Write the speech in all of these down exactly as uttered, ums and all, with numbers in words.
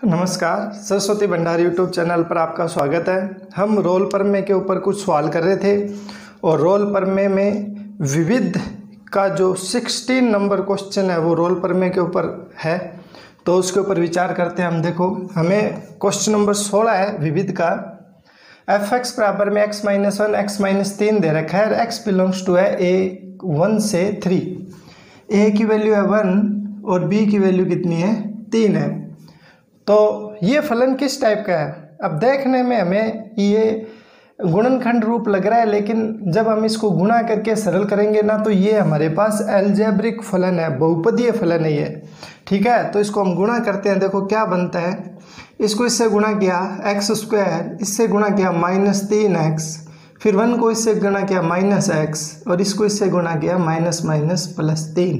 नमस्कार, Saraswati Bhandari YouTube channel पर आपका स्वागत है। हम रोल प्रमेय के ऊपर कुछ सवाल कर रहे थे और रोल प्रमेय में विविध का जो सोलह नंबर क्वेश्चन है वो रोल प्रमेय के ऊपर है, तो उसके ऊपर विचार करते हैं हम। देखो, हमें क्वेश्चन नंबर सोलह है विविध का। एफ एक्स बराबर में x minus one x minus तीन दे रखा है। एक्स बिलोंग्स टू है ए वन से थ्री। ए की वैल्यू है वन और बी की वैल्यू कितनी है, तीन है। तो ये फलन किस टाइप का है? अब देखने में हमें ये गुणनखंड रूप लग रहा है, लेकिन जब हम इसको गुणा करके सरल करेंगे ना, तो ये हमारे पास अलजेब्रिक फलन है, बहुपदीय फलन है ये। ठीक है, तो इसको हम गुणा करते हैं। देखो क्या बनता है, इसको इससे गुणा किया एक्स स्क्वायर, इससे गुणा किया माइनस तीन एक्स, फिर वन को इससे गुणा किया माइनस एक्स, और इसको इससे गुणा किया माइनस माइनस प्लस तीन।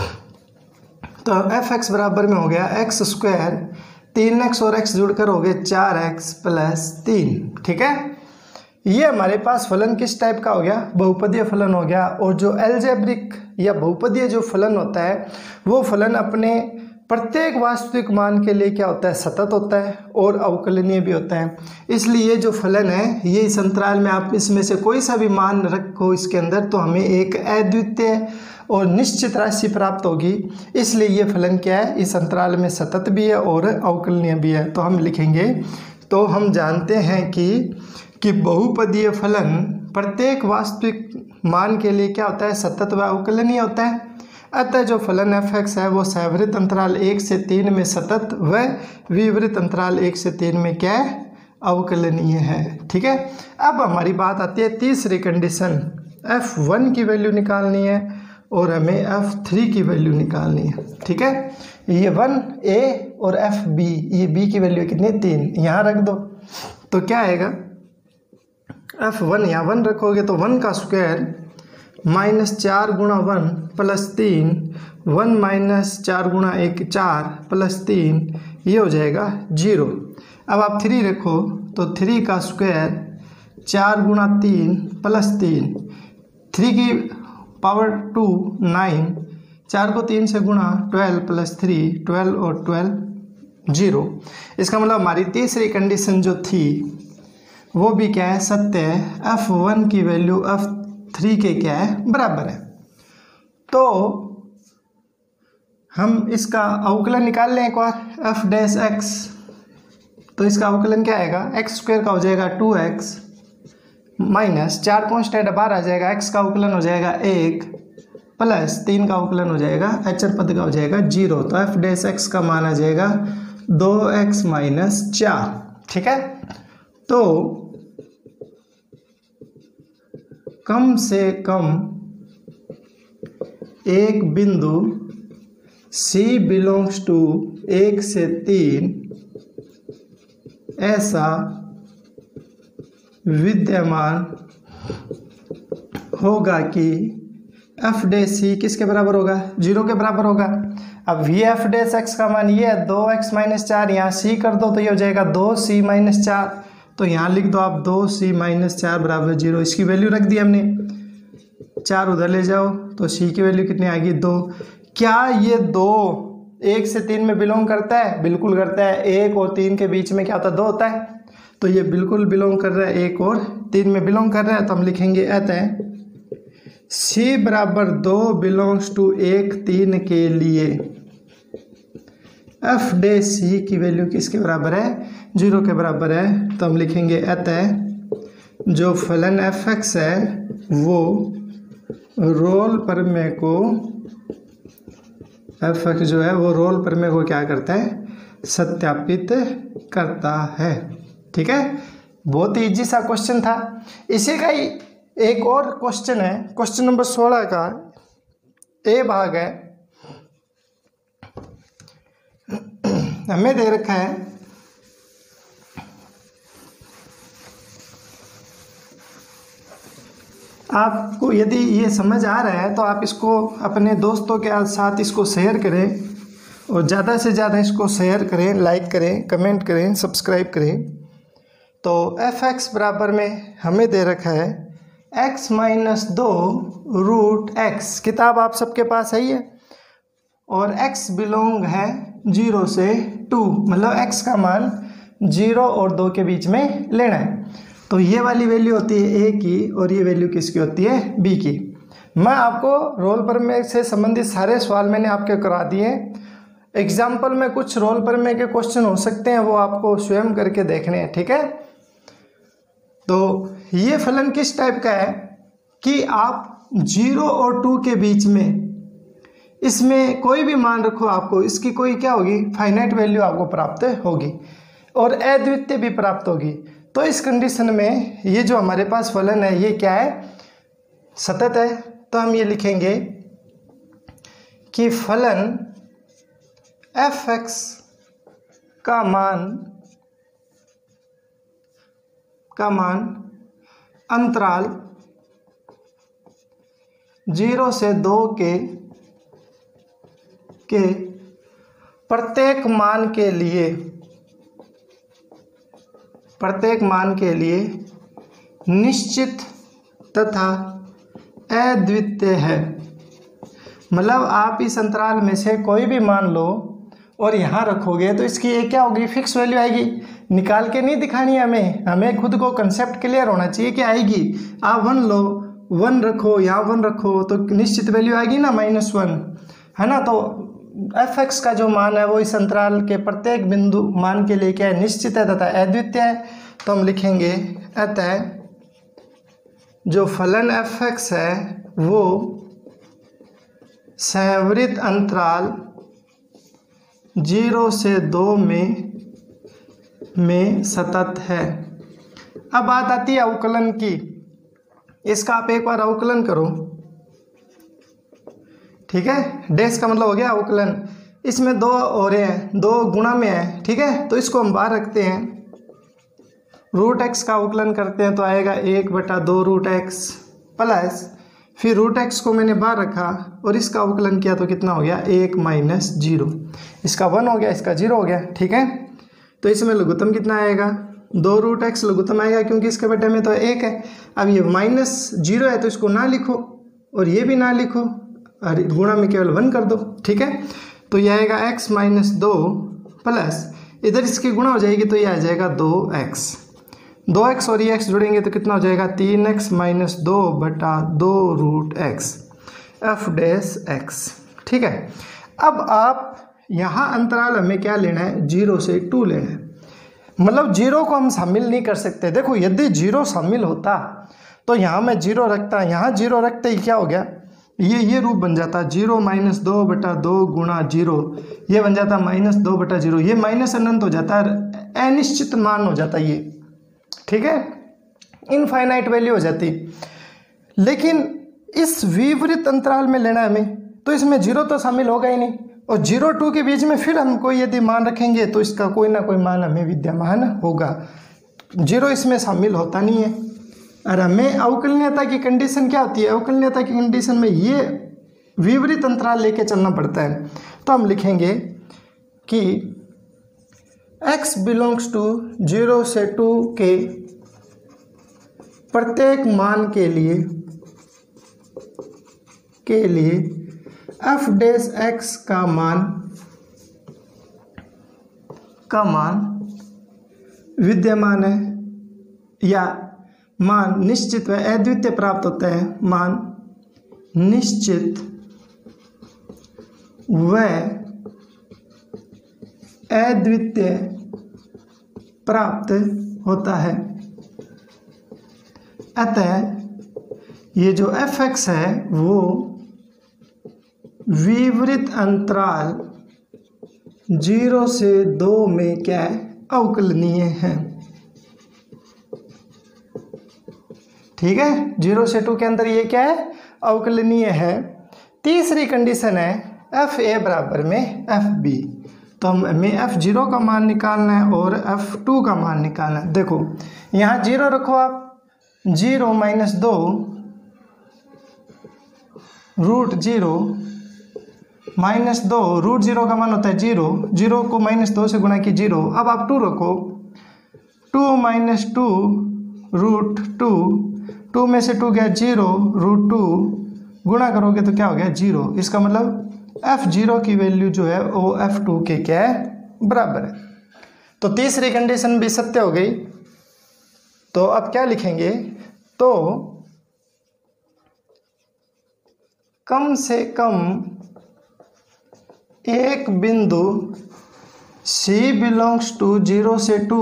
तो एफ एक्स बराबर में हो गया एक्स स्क्वायर, तीन एक्स और एक्स जुड़कर हो गए चार एक्स प्लस तीन। ठीक है, ये हमारे पास फलन किस टाइप का हो गया, बहुपदीय फलन हो गया। और जो अलजेब्रिक या बहुपदीय जो फलन होता है वो फलन अपने प्रत्येक वास्तविक मान के लिए क्या होता है, सतत होता है और अवकलनीय भी होता है। इसलिए जो फलन है ये इस अंतराल में आप इसमें से कोई सा भी मान रखो इसके अंदर, तो हमें एक अद्वितीय और निश्चित राशि प्राप्त होगी। इसलिए ये फलन क्या है, इस अंतराल में सतत भी है और अवकलनीय भी है। तो हम लिखेंगे, तो हम जानते हैं कि कि बहुपदीय फलन प्रत्येक वास्तविक मान के लिए क्या होता है, सतत व अवकलनीय होता है। अतः जो फलन एफ एक्स है वो सह-विवृत अंतराल एक से तीन में सतत व विवृत अंतराल एक से तीन में क्या है, अवकलनीय है। ठीक है, अब हमारी बात आती है तीसरी कंडीशन। एफ वन की वैल्यू निकालनी है और हमें एफ थ्री की वैल्यू निकालनी है। ठीक है, ये वन ए और एफ बी, ये बी की वैल्यू कितनी, तीन, यहाँ रख दो। तो क्या आएगा, एफ वन यहाँ वन रखोगे तो वन का स्क्वायर माइनस चार गुणा वन प्लस तीन, वन माइनस चार गुणा एक चार प्लस तीन, ये हो जाएगा जीरो। अब आप थ्री रखो तो थ्री का स्क्वायर चार गुणा तीन प्लस तीन, थ्री की पावर टू नाइन, चार को तीन से गुणा ट्वेल्व प्लस थ्री, ट्वेल्व और ट्वेल्व जीरो। इसका मतलब हमारी तीसरी कंडीशन जो थी वो भी क्या है, सत्य है। एफ वन की वैल्यू एफ थ्री के क्या है, बराबर है। तो हम इसका अवकलन निकाल लें एक बार, एफ डैश एक्स। तो इसका अवकलन क्या आएगा, एक्स स्क्वायर का हो जाएगा टू एक्स माइनस चार कॉन्स्टेंट बाहर आ जाएगा, एक्स का अवकलन हो जाएगा एक प्लस तीन का अवकलन हो जाएगा अचर पद का हो जाएगा जीरो। तो एफ डैश एक्स का मान आ जाएगा दो एक्स माइनस चार। ठीक है, तो कम से कम एक बिंदु C बिलोंग्स टू एक से तीन ऐसा विद्यमान होगा कि एफ डे सी किसके बराबर होगा, जीरो के बराबर होगा। अब वी एफ डेस एक्स का मान ये है दो एक्स माइनस चार, यहाँ सी कर दो तो ये हो जाएगा दो सी माइनस चार। तो यहाँ लिख दो आप दो सी माइनस चार बराबर जीरो। इसकी वैल्यू रख दी हमने, चार उधर ले जाओ तो सी की वैल्यू कितनी आ गई, दो। क्या ये दो एक से तीन में बिलोंग करता है? बिल्कुल करता है। एक और तीन के बीच में क्या होता है, दो होता है। तो ये बिल्कुल बिलोंग कर रहा है, एक और तीन में बिलोंग कर रहा है। तो हम लिखेंगे अतः सी बराबर दो बिलोंग्स टू एक तीन के लिए एफ डे सी की वैल्यू किसके बराबर है, जीरो के बराबर है। तो हम लिखेंगे अतः जो फलन एफ एक्स है वो रोल प्रमेय को, एफ एक्स जो है वो रोल प्रमेय को क्या करता है, सत्यापित करता है। ठीक है, बहुत ही इजी सा क्वेश्चन था। इसी का ही एक और क्वेश्चन है, क्वेश्चन नंबर सोलह का ए भाग है। हमें दे रखा है आपको, यदि ये समझ आ रहा है तो आप इसको अपने दोस्तों के साथ इसको शेयर करें और ज़्यादा से ज़्यादा इसको शेयर करें, लाइक करें, कमेंट करें, सब्सक्राइब करें। तो एफ एक्स बराबर में हमें दे रखा है एक्स माइनस दो रूट एक्स। किताब आप सबके पास है ही है, और x बिलोंग है जीरो से टू, मतलब x का मान जीरो और दो के बीच में लेना है। तो ये वाली वैल्यू होती है a की और ये वैल्यू किसकी होती है b की। मैं आपको रोल प्रमेय से संबंधित सारे सवाल मैंने आपके करा दिए। एग्जाम्पल में कुछ रोल प्रमेय के क्वेश्चन हो सकते हैं, वो आपको स्वयं करके देखने हैं, ठीक है। तो ये फलन किस टाइप का है कि आप जीरो और टू के बीच में इसमें कोई भी मान रखो, आपको इसकी कोई क्या होगी, फाइनाइट वैल्यू आपको प्राप्त होगी और अद्वितीय भी प्राप्त होगी। तो इस कंडीशन में ये जो हमारे पास फलन है ये क्या है, सतत है। तो हम ये लिखेंगे कि फलन एफ एक्स का मान का मान अंतराल जीरो से दो के के प्रत्येक मान के लिए प्रत्येक मान के लिए निश्चित तथा अद्वितीय है। मतलब आप इस अंतराल में से कोई भी मान लो और यहाँ रखोगे तो इसकी एक क्या होगी, फिक्स वैल्यू आएगी। निकाल के नहीं दिखानी है हमें, हमें खुद को कंसेप्ट क्लियर होना चाहिए कि आएगी। आप वन लो, वन रखो, यहाँ वन रखो तो निश्चित वैल्यू आएगी ना, माइनस वन, है ना। तो एफ एक्स का जो मान है वो इस अंतराल के प्रत्येक बिंदु मान के लिए क्या है, निश्चित है तथा अद्वितीय है। तो हम लिखेंगे अतः जो फलन एफ एक्स है वो संवृत अंतराल जीरो से दो में में सतत है। अब बात आती है अवकलन की। इसका आप एक बार अवकलन करो, ठीक है। डैश का मतलब हो गया अवकलन। इसमें दो हो रहे हैं, दो गुणा में है, ठीक है। तो इसको हम बाहर रखते हैं, रूट एक्स का अवकलन करते हैं तो आएगा एक बटा दो रूट एक्स प्लस, फिर रूट एक्स को मैंने बाहर रखा और इसका अवकलन किया तो कितना हो गया, एक माइनस जीरो। इसका वन हो गया, इसका जीरो हो गया, ठीक है। तो इसमें लघुत्तम कितना आएगा, दो रूट एक्स लघुत्तम आएगा क्योंकि इसके बटे में तो एक है। अब ये माइनस जीरो है तो इसको ना लिखो और ये भी ना लिखो, और गुणा में केवल वन कर दो, ठीक है। तो ये आएगा एक्स माइनस दो प्लस, इधर इसकी गुणा हो जाएगी तो ये आ जाएगा दो एक्स, दो एक्स और ये एक्स जुड़ेंगे तो कितना हो जाएगा, तीन एक्स माइनस दो बटा दो root x f dash x, ठीक है। अब आप यहाँ अंतराल हमें क्या लेना है, जीरो से टू लेना है। मतलब जीरो को हम शामिल नहीं कर सकते। देखो यदि जीरो शामिल होता तो यहाँ मैं जीरो रखता, यहाँ जीरो रखते ही क्या हो गया, ये ये रूप बन जाता जीरो माइनस दो बटा दो गुणा जीरो, ये बन जाता माइनस दो बटा जीरो, ये माइनस अनंत हो जाता है, अनिश्चित मान हो जाता ये, ठीक है, इनफाइनाइट वैल्यू हो जाती। लेकिन इस विपरीत अंतराल में लेना हमें तो इसमें जीरो तो शामिल होगा ही नहीं, और जीरो टू के बीच में फिर हम कोई यदि मान रखेंगे तो इसका कोई ना कोई मान हमें विद्यमान होगा। जीरो इसमें शामिल होता नहीं है। और हमें अवकलनीयता की कंडीशन क्या होती है, अवकलनीयता की कंडीशन में ये विपरीत अंतराल लेके चलना पड़ता है। तो हम लिखेंगे कि x बिलोंग्स टू जीरो से टू के प्रत्येक मान के लिए के लिए f डैश x का मान का मान विद्यमान है या मान निश्चित व अद्वितीय प्राप्त होता है, मान निश्चित व अद्वितीय प्राप्त होता है। अतः ये जो एफ एक्स है वो विपरीत अंतराल जीरो से दो में क्या है, अवकलनीय है, ठीक है। जीरो से टू के अंदर ये क्या है, अवकलनीय है। तीसरी कंडीशन है एफ ए बराबर में एफ बी। तो हमें एफ जीरो का मान निकालना है और एफ टू का मान निकालना है। देखो यहाँ जीरो रखो आप, जीरो माइनस दो रूट जीरो माइनस दो, रूट जीरो का मान होता है जीरो, जीरो को माइनस दो से गुणा की जीरो। अब आप टू रखो, two minus two root two, two में से टू गया जीरो, रूट टू गुणा करोगे तो क्या हो गया जीरो। इसका मतलब एफ जीरो की वैल्यू जो है वो एफ टू के क्या है बराबर है। तो तीसरी कंडीशन भी सत्य हो गई। तो अब क्या लिखेंगे, तो कम से कम एक बिंदु C बिलोंग्स टू जीरो से टू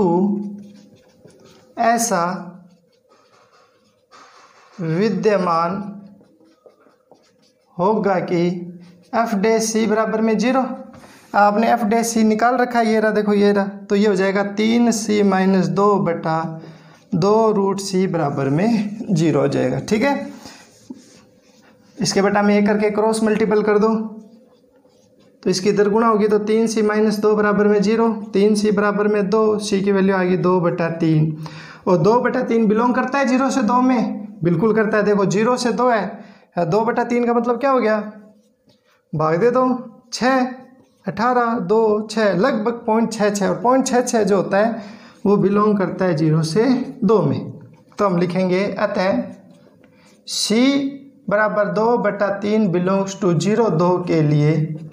ऐसा विद्यमान होगा कि एफ डे सी बराबर में जीरो। आपने एफ डे सी निकाल रखा है, ये रहा देखो ये रहा, तो ये हो जाएगा तीन सी माइनस दो बटा दो रूट सी बराबर में जीरो हो जाएगा। ठीक है, इसके बटा में एक करके क्रॉस मल्टीपल कर दो तो इसकी इधर गुणा होगी, तो तीन सी माइनस दो बराबर में जीरो, तीन सी बराबर में दो, सी की वैल्यू आ गई दो बटा तीन। और दो बटा तीन बिलोंग करता है जीरो से दो में, बिल्कुल करता है। देखो जीरो से दो है, दो बटा तीन का मतलब क्या हो गया, भाग दे दो, छः, अठारह, दो, छः, लगभग पॉइंट छः छः। और पॉइंट छः छः जो होता है वो बिलोंग करता है जीरो से दो में। तो हम लिखेंगे अतः सी बराबर दो बटा तीन बिलोंग्स टू जीरो दो के लिए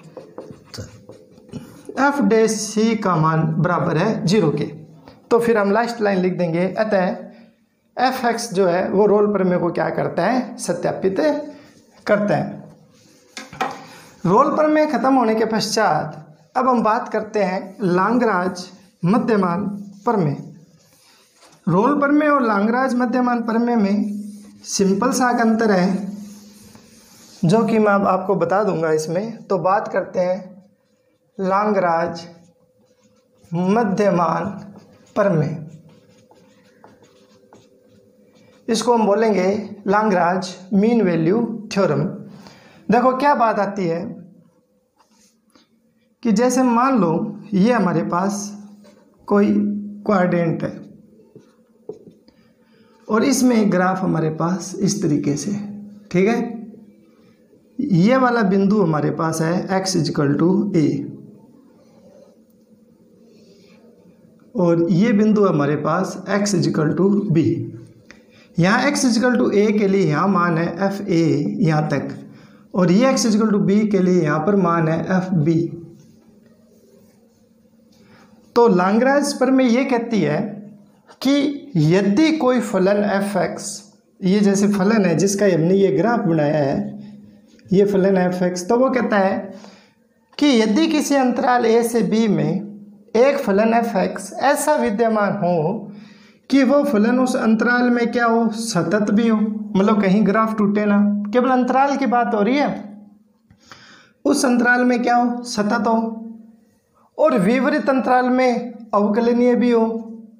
एफ डे सी का मान बराबर है जीरो के। तो फिर हम लास्ट लाइन लिख देंगे अतः एफ एक्स जो है वो रोल प्रमेय को क्या करता है, सत्यापित करता है। रोल प्रमेय खत्म होने के पश्चात अब हम बात करते हैं लांगराज मध्यमान प्रमेय। रोल प्रमेय और लांगराज मध्यमान प्रमेय में सिंपल सा अंतर है जो कि मैं अब आपको बता दूंगा इसमें। तो बात करते हैं लांगराज मध्यमान प्रमेय, इसको हम बोलेंगे लांगराज मीन वैल्यू थ्योरम। देखो क्या बात आती है कि जैसे मान लो ये हमारे पास कोई क्वाड्रेंट है और इसमें एक ग्राफ हमारे पास इस तरीके से, ठीक है, ये वाला बिंदु हमारे पास है x इजिकल टू ए और ये बिंदु हमारे पास x इजिकल टू बी। यहाँ x इजिकल टू ए के लिए यहाँ मान है एफ ए यहाँ तक और ये x इजिकल टू बी के लिए यहाँ पर मान है एफ बी। तो लांगराज प्रमेय ये कहती है कि यदि कोई फलन एफ एक्स, ये जैसे फलन है जिसका हमने ये ग्राफ बनाया है, ये फलन एफ एक्स, तो वो कहता है कि यदि किसी अंतराल ए से बी में एक फलन एफ एक्स ऐसा विद्यमान हो कि वो फलन उस अंतराल में क्या हो, सतत भी हो, मतलब कहीं ग्राफ टूटे ना, केवल अंतराल की बात हो रही है, उस अंतराल में क्या हो, सतत हो, और विपरीत अंतराल में अवकलनीय भी हो,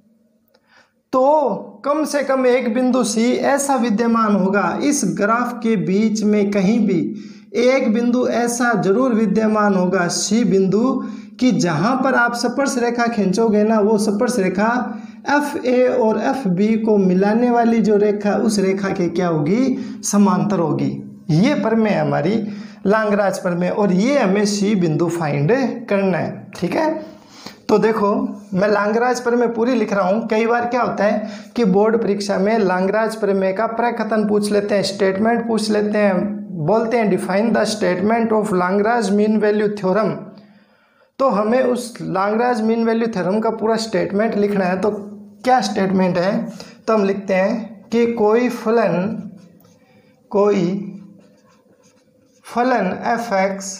तो कम से कम एक बिंदु सी ऐसा विद्यमान होगा इस ग्राफ के बीच में, कहीं भी एक बिंदु ऐसा जरूर विद्यमान होगा सी बिंदु कि जहां पर आप स्पर्श रेखा खींचोगे ना, वो स्पर्श रेखा एफ ए और एफ बी को मिलाने वाली जो रेखा, उस रेखा के क्या होगी, समांतर होगी। ये प्रमेय हमारी लांगराज प्रमेय, और ये हमें सी बिंदु फाइंड करना है। ठीक है, तो देखो मैं लांगराज प्रमेय पूरी लिख रहा हूँ। कई बार क्या होता है कि बोर्ड परीक्षा में लांगराज प्रमेय का प्रकथन पूछ लेते हैं, स्टेटमेंट पूछ लेते हैं, बोलते हैं define the statement of Lagrange mean value theorem. तो हमें उस लांगराज मीन वैल्यू थ्योरम का पूरा स्टेटमेंट लिखना है। तो क्या स्टेटमेंट है, तो हम लिखते हैं कि कोई फलन कोई फलन एफ एक्स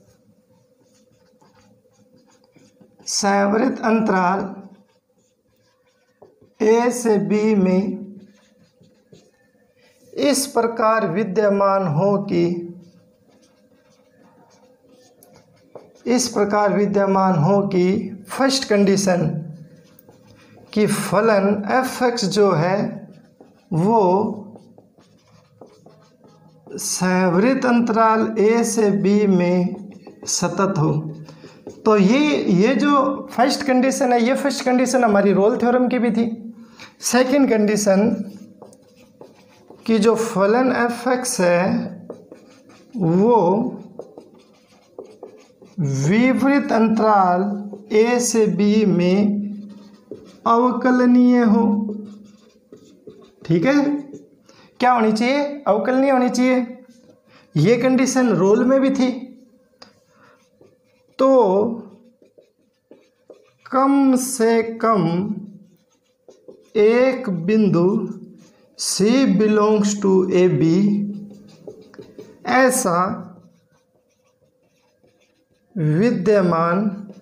संवृत अंतराल ए से बी में इस प्रकार विद्यमान हो कि इस प्रकार विद्यमान हो कि फर्स्ट कंडीशन कि फलन एफ एक्स जो है वो संवृत अंतराल ए से बी में सतत हो। तो ये ये जो फर्स्ट कंडीशन है, ये फर्स्ट कंडीशन हमारी रोल थ्योरम की भी थी। सेकंड कंडीशन कि जो फलन एफ एक्स है वो विपरीत अंतराल ए से बी में अवकलनीय हो। ठीक है, क्या होनी चाहिए, अवकलनीय होनी चाहिए। ये कंडीशन रोल में भी थी, तो कम से कम एक बिंदु C belongs to a b ऐसा विद्यमान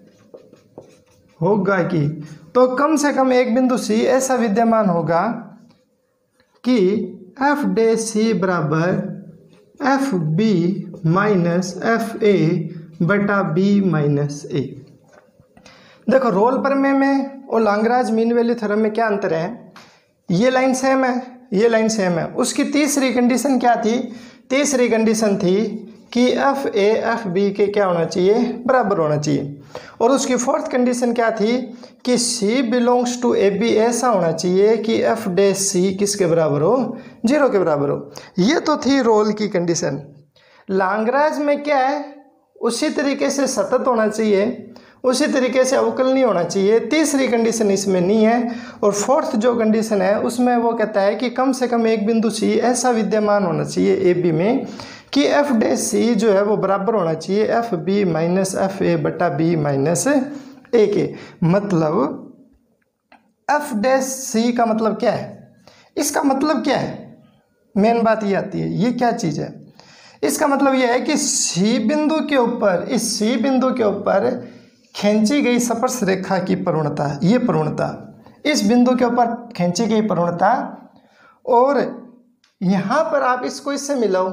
होगा कि, तो कम से कम एक बिंदु C ऐसा विद्यमान होगा कि एफ डे सी बराबर f b minus f a बटा बी माइनस ए। देखो रोल प्रमेय में और लैग्रेंज मीन वैल्यू थ्योरम में क्या अंतर है? ये लाइन सेम है, ये लाइन सेम है। उसकी तीसरी कंडीशन क्या थी? तीसरी कंडीशन थी कि एफ ए एफ बी के क्या होना चाहिए? बराबर होना चाहिए। और उसकी फोर्थ कंडीशन क्या थी? कि C belongs to a b ऐसा होना चाहिए कि एफ डे सी किसके बराबर हो? जीरो के बराबर हो। ये तो थी रोल की कंडीशन। लैग्रेंज में क्या है? उसी तरीके से सतत होना चाहिए, उसी तरीके से अवकलनीय होना चाहिए। तीसरी कंडीशन इसमें नहीं है। और फोर्थ जो कंडीशन है उसमें वो कहता है कि कम से कम एक बिंदु C ऐसा विद्यमान होना चाहिए ए बी में कि एफ डे सी जो है वो बराबर होना चाहिए f b minus f a बटा बी माइनस ए के। मतलब एफ डे सी का मतलब क्या है? इसका मतलब क्या है? मेन बात ये आती है, ये क्या चीज़ है? इसका मतलब यह है कि सी बिंदु के ऊपर, इस सी बिंदु के ऊपर खींची गई स्पर्श रेखा की प्रवणता, ये प्रवणता इस बिंदु के ऊपर खींची गई प्रवणता, और यहाँ पर आप इसको इससे मिलाओ,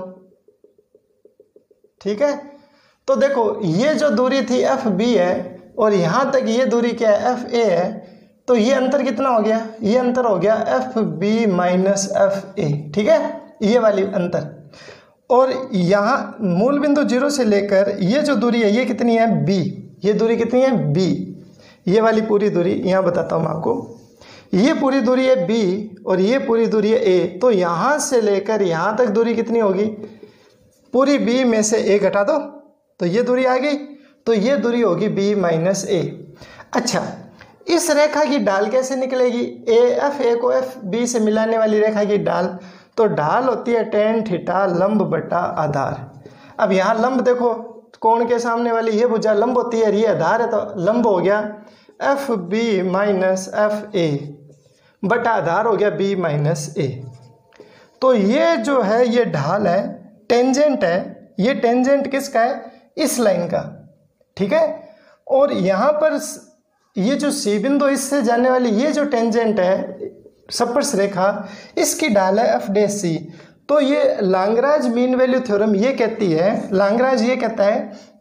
ठीक है? तो देखो ये जो दूरी थी एफ बी है और यहाँ तक ये दूरी क्या है? एफ ए है। तो ये अंतर कितना हो गया? ये अंतर हो गया f b minus f a, ठीक है? ये वाली अंतर। और यहाँ मूल बिंदु जीरो से लेकर ये जो दूरी है ये कितनी है? बी। ये दूरी कितनी है? बी। ये वाली पूरी दूरी यहाँ बताता हूँ मैं आपको। ये पूरी दूरी है बी और ये पूरी दूरी है ए। तो यहाँ से लेकर यहाँ तक दूरी कितनी होगी? पूरी बी में से ए घटा दो तो ये दूरी आ गई। तो ये दूरी होगी बी माइनस ए। अच्छा, इस रेखा की ढाल कैसे निकलेगी? ए एफ ए को एफ बी से मिलाने वाली रेखा की ढाल, तो ढाल होती है टेन थीटा लंब बटा आधार। अब यहाँ लंब देखो, कोण के सामने वाली ये भुजा लंब होती है, ये आधार है, तो लंब हो गया f b minus f a बटा आधार हो गया बी माइनस ए। तो ये जो है ये ढाल है, टेंजेंट है। ये टेंजेंट किसका है? इस लाइन का, ठीक है? और यहाँ पर ये जो सी बिंदु इससे जाने वाली ये जो टेंजेंट है स्पर्श रेखा, इसकी ढाल है एफ डे सी। तो ये लैग्रेंज मीन वैल्यू थ्योरम ये कहती है, लैग्रेंज ये कहता है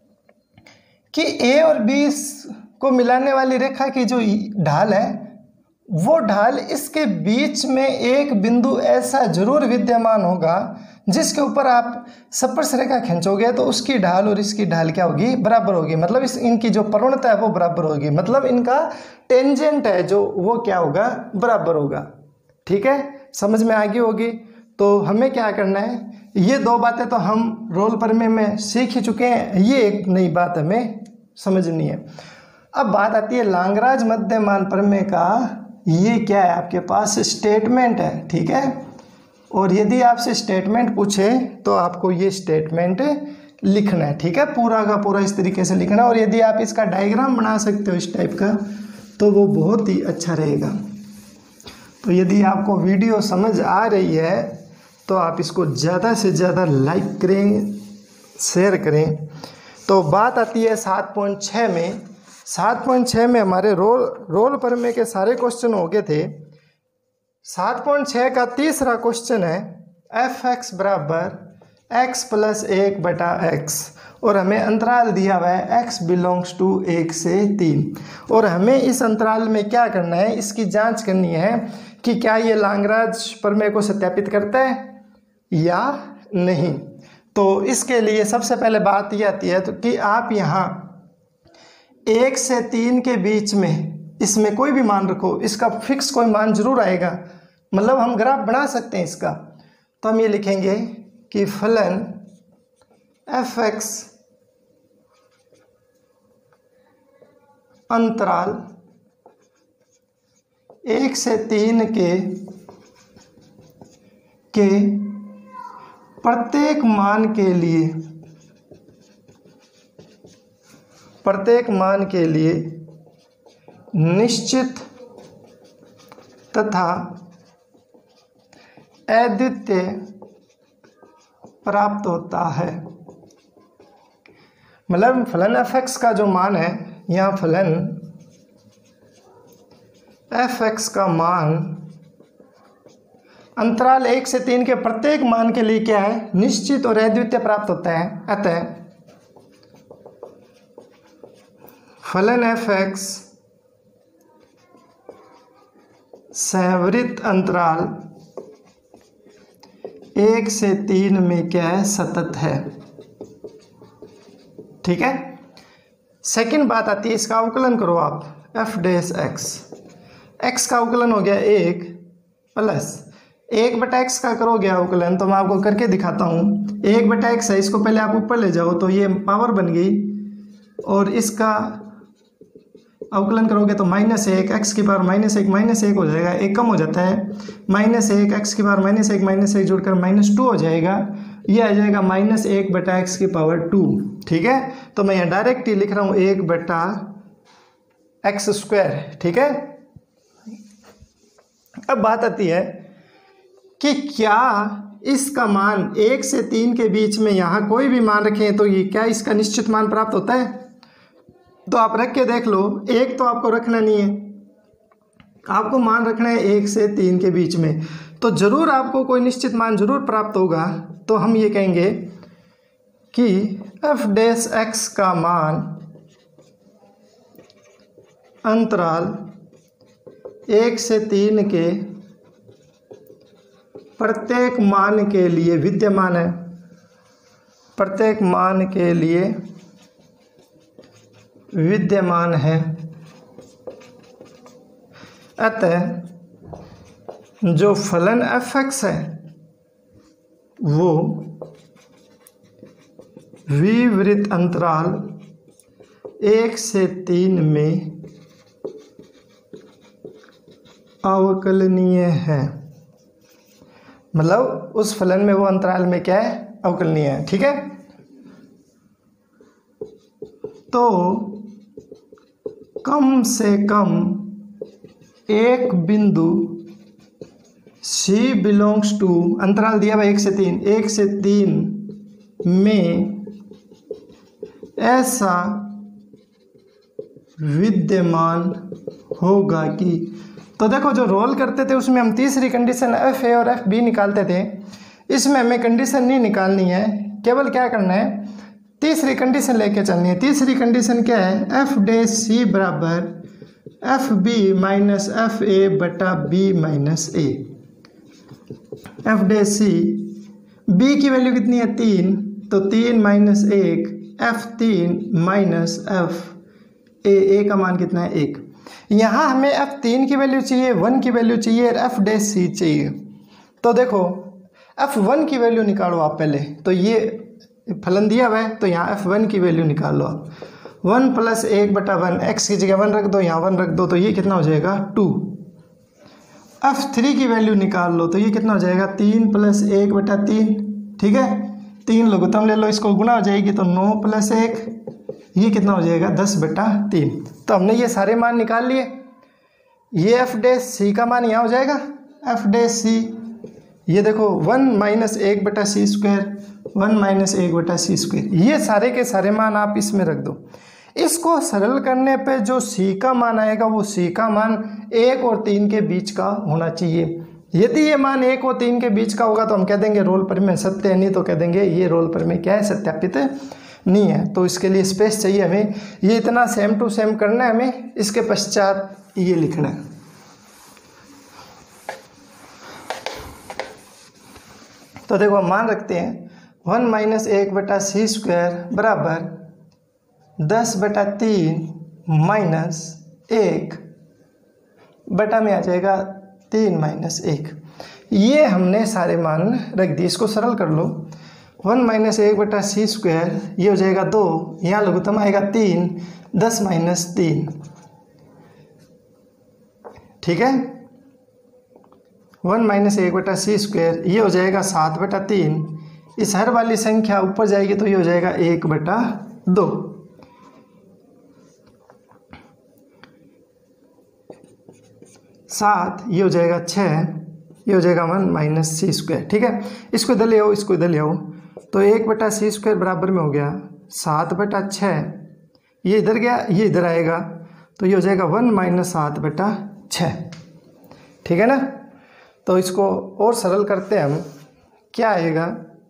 कि ए और बी को मिलाने वाली रेखा की जो ढाल है वो ढाल इसके बीच में एक बिंदु ऐसा जरूर विद्यमान होगा जिसके ऊपर आप स्पर्श रेखा खींचोगे तो उसकी ढाल और इसकी ढाल क्या होगी? बराबर होगी। मतलब इस इनकी जो प्रवणता है वो बराबर होगी। मतलब इनका टेंजेंट है जो वो क्या होगा? बराबर होगा। ठीक है, समझ में आ गई होगी। तो हमें क्या करना है? ये दो बातें तो हम रोल प्रमेय में सीख ही चुके हैं, ये एक नई बात हमें समझनी है। अब बात आती है लैग्रेंज मध्यमान प्रमेय का। ये क्या है? आपके पास स्टेटमेंट है, ठीक है? और यदि आपसे स्टेटमेंट पूछे तो आपको ये स्टेटमेंट लिखना है, ठीक है? पूरा का पूरा इस तरीके से लिखना है। और यदि आप इसका डायग्राम बना सकते हो इस टाइप का तो वो बहुत ही अच्छा रहेगा। तो यदि आपको वीडियो समझ आ रही है तो आप इसको ज़्यादा से ज़्यादा लाइक करें, शेयर करें। तो बात आती है सात पॉइंट छः में। सात पॉइंट छः में हमारे रोल रोल प्रमेय के सारे क्वेश्चन हो गए थे। सात पॉइंट छः का तीसरा क्वेश्चन है एफ एक्स बराबर एक्स प्लस एक बटा एक्स, और हमें अंतराल दिया हुआ है एक्स बिलोंग्स टू एक से तीन। और हमें इस अंतराल में क्या करना है? इसकी जांच करनी है कि क्या ये लैग्रेंज प्रमेय को सत्यापित करता है या नहीं। तो इसके लिए सबसे पहले बात ये आती है तो कि आप यहाँ एक से तीन के बीच में इसमें कोई भी मान रखो, इसका फिक्स कोई मान जरूर आएगा। मतलब हम ग्राफ बना सकते हैं इसका। तो हम ये लिखेंगे कि फलन एफ एक्स अंतराल एक से तीन के के प्रत्येक मान के लिए प्रत्येक मान के लिए निश्चित तथा अद्वितीय प्राप्त होता है। मतलब फलन एफ एक्स का जो मान है, यहाँ फलन एफ एक्स का मान अंतराल एक से तीन के प्रत्येक मान के लिए क्या है, निश्चित और अद्वितीय प्राप्त होता है। अतः फलन एफ एक्स संवृत्त अंतराल एक से तीन में क्या है, सतत है। ठीक है। सेकंड बात आती है, इसका अवकलन करो आप, एफ डैश एक्स, एक्स का अवकलन हो गया एक प्लस एक बटा एक्स का करोगे अवकलन, तो मैं आपको करके दिखाता हूँ। एक बटा एक्स है, इसको पहले आप ऊपर ले जाओ तो ये पावर बन गई, और इसका अवकलन करोगे तो माइनस एक एक्स की पावर माइनस एक माइनस एक हो जाएगा, एक कम हो जाता है, माइनस एक एक्स की पावर माइनस एक माइनस एक जुड़कर माइनस टू हो जाएगा। ये आ जाएगा माइनस एक बटा एक्स की पावर टू। ठीक है, तो मैं यहाँ डायरेक्ट ही लिख रहा हूँ एक बटा एक्स स्क्वायर। ठीक है। अब बात आती है कि क्या इसका मान एक से तीन के बीच में यहाँ कोई भी मान रखें तो ये क्या इसका निश्चित मान प्राप्त होता है? तो आप रख के देख लो। एक तो आपको रखना नहीं है, आपको मान रखना है एक से तीन के बीच में, तो जरूर आपको कोई निश्चित मान जरूर प्राप्त होगा। तो हम ये कहेंगे कि एफ डैश एक्स का मान अंतराल एक से तीन के प्रत्येक मान के लिए विद्यमान है, प्रत्येक मान के लिए विद्यमान है। अतः जो फलन एफ एक्स है वो विवृत अंतराल एक से तीन में अवकलनीय है। मतलब उस फलन में वो अंतराल में क्या है, अवकलनीय है। ठीक है। तो कम से कम एक बिंदु C बिलोंग्स टू, अंतराल दिया हुआ एक से तीन, एक से तीन में ऐसा विद्यमान होगा कि, तो देखो जो रोल करते थे उसमें हम तीसरी कंडीशन एफ ए और एफ बी निकालते थे, इसमें हमें कंडीशन नहीं निकालनी है, केवल क्या करना है, तीसरी कंडीशन लेके चलनी है। तीसरी कंडीशन क्या है, एफ डैश सी बराबर f b minus f a बटा b minus a. F dash c, b की वैल्यू कितनी है, तीन, तो तीन माइनस एक, एफ तीन माइनस एफ ए, ए का मान कितना है, एक। यहाँ हमें एफ तीन की वैल्यू चाहिए, वन की वैल्यू चाहिए और एफ डैश सी चाहिए। तो देखो एफ वन की वैल्यू निकालो आप पहले, तो ये फलन दिया हुआ है तो यहाँ एफ वन की वैल्यू निकाल लो आप। वन प्लस एक बटा वन, एक्स की जगह वन रख दो, यहाँ वन रख दो, तो ये कितना हो जाएगा, टू। एफ थ्री की वैल्यू निकाल लो तो ये कितना हो जाएगा, तीन प्लस एक बटा तीन। ठीक है, तीन लघुत्तम ले लो, इसको गुना हो जाएगी तो नौ प्लस एक, ये कितना हो जाएगा, दस बटा तीन। तो हमने ये सारे मान निकाल लिए। ये एफ डैश सी का मान यहाँ हो जाएगा, एफ डैश सी, ये देखो वन माइनस एक बटा सी स्क्वायर, वन माइनस एक बटा सी स्क्वायर, ये सारे के सारे मान आप इसमें रख दो। इसको सरल करने पे जो सी का मान आएगा वो सी का मान एक और तीन के बीच का होना चाहिए। यदि ये मान एक और तीन के बीच का होगा तो हम कह देंगे रोल पर में सत्य है, नहीं तो कह देंगे ये रोल पर में क्या है, सत्यापित नहीं है। तो इसके लिए स्पेस चाहिए हमें, ये इतना सेम टू सेम करना है हमें, इसके पश्चात ये लिखना है। तो देखो हम मान रखते हैं वन माइनस एक बटा सी स्क्वायर बराबर दस बटा तीन माइनस एक बटा में आ जाएगा तीन माइनस एक। ये हमने सारे मान रख दिए, इसको सरल कर लो। वन माइनस एक बटा सी स्क्वायर, ये हो जाएगा दो, यहाँ लघुत्तम आएगा तीन, दस माइनस तीन। ठीक है, वन माइनस एक बटा सी स्क्वायर, ये हो जाएगा सात बटा तीन। इस हर वाली संख्या ऊपर जाएगी तो ये हो जाएगा एक बटा दो। सात, ये हो जाएगा छः, ये हो जाएगा वन माइनस सी स्क्वायर। ठीक है, इसको इधर ले आओ, इसको इधर ले आओ, तो एक बटा सी स्क्वायर बराबर में हो गया सात बटा छः, ये इधर गया, ये इधर आएगा, तो ये हो जाएगा वन माइनस सात बटा छः। ठीक है ना, तो इसको और सरल करते हैं हम, क्या आएगा,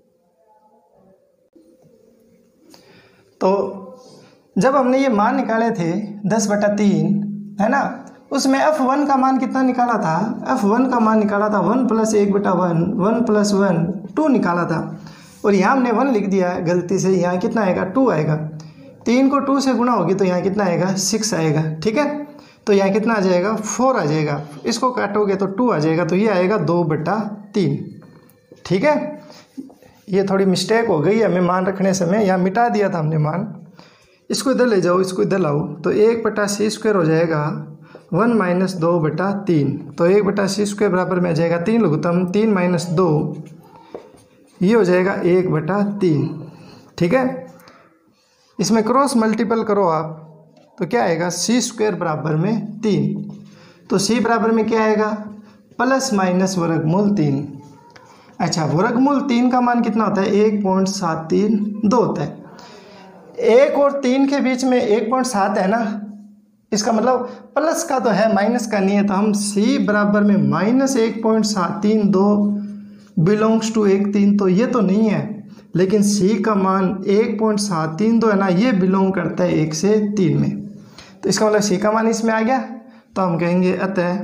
तो जब हमने ये मान निकाले थे दस बटा तीन, है ना, उसमें एफ वन का मान कितना निकाला था, एफ वन का मान निकाला था वन प्लस एक बटा one, one plus one two निकाला था, और यहाँ हमने वन लिख दिया है गलती से, यहाँ कितना आएगा टू आएगा, तीन को टू से गुणा होगी तो यहाँ कितना आएगा सिक्स आएगा। ठीक है, तो यहाँ कितना आ जाएगा फोर आ जाएगा, इसको काटोगे तो टू आ जाएगा, तो ये आएगा दो बटा तीन। ठीक है, ये थोड़ी मिस्टेक हो गई हमें मान रखने समय, यहाँ मिटा दिया था हमने मान, इसको इधर ले जाओ, इसको इधर लाओ, तो एक बटा सी स्क्वायर हो जाएगा वन माइनस दो बटा तीन, तो एक बटा सी स्क्वायर बराबर में आ जाएगा तीन लघुत्तम, तीन माइनस दो, ये हो जाएगा एक बटा तीन। ठीक है, इसमें क्रॉस मल्टीपल करो आप तो क्या आएगा, सी स्क्वायर बराबर में तीन, तो सी बराबर में क्या आएगा प्लस माइनस वर्गमूल तीन। अच्छा, वर्गमूल तीन का मान कितना होता है, एक पॉइंट सात तीन दो होता है, एक और तीन के बीच में एक पॉइंट सात है ना, इसका मतलब प्लस का तो है माइनस का नहीं है, तो हम सी बराबर में माइनस एक पॉइंट सात तीन दो बिलोंग्स टू एक तीन, तो ये तो नहीं है, लेकिन सी का मान एक पॉइंट सात तीन दो है ना, ये बिलोंग करता है एक से तीन में, तो इसका मतलब सी का मान इसमें आ गया, तो हम कहेंगे अतः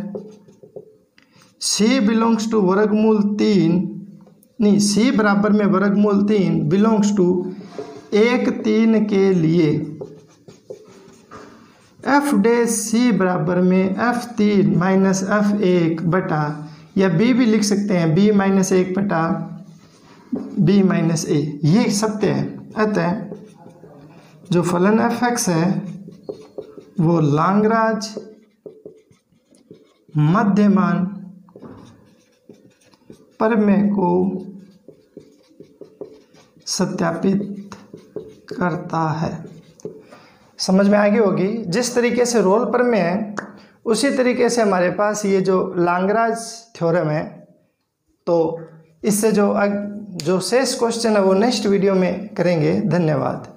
सी बिलोंग्स टू वर्गमूल तीन, नहीं सी बराबर में वर्गमूल तीन बिलोंग्स टू एक तीन के लिए एफ डे सी बराबर में एफ तीन माइनस एफ एक बटा, या बी भी लिख सकते हैं, बी माइनस एक बटा बी माइनस ए, ये सत्य है। अतः जो फलन एफ एक्स है वो लाग्रांज मध्यमान प्रमेय को सत्यापित करता है। समझ में आ गई होगी, जिस तरीके से रोल प्रमेय है उसी तरीके से हमारे पास ये जो लाग्रांज थ्योरम है, तो इससे जो जो शेष क्वेश्चन है वो नेक्स्ट वीडियो में करेंगे। धन्यवाद।